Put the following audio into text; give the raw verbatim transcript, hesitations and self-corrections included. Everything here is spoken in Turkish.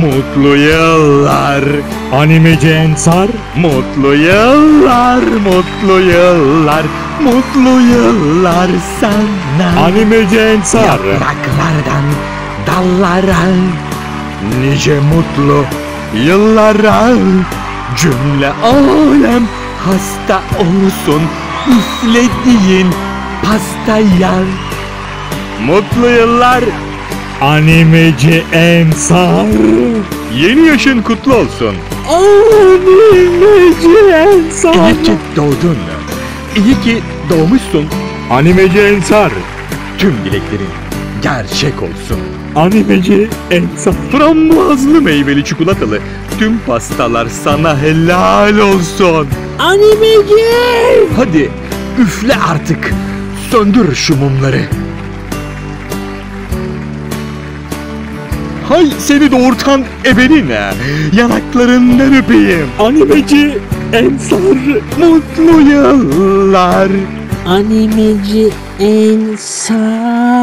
Mutlu yıllar. Animeci Ensar. Mutlu yıllar, mutlu yıllar, mutlu yıllar sana. Animeci Ensar. Yapraklardan dallara, nice mutlu yıllara. Cümle alem hasta olsun üflediğin pastaya. Mutlu yıllar. Animeci Ensar. Yeni yaşın kutlu olsun. Animeci Ensar. İyi ki doğdun. İyi ki doğmuşsun. Animeci Ensar. Tüm dileklerin gerçek olsun. Animeci Ensar. Frambuazlı meyveli çikolatalı tüm pastalar sana helal olsun. Animeci. Hadi üfle artık. Söndür şu mumları. Hay seni doğurtan ebeline. Yanaklarından öpeyim. Animeci Ensar. Mutlu yıllar. Animeci Ensar.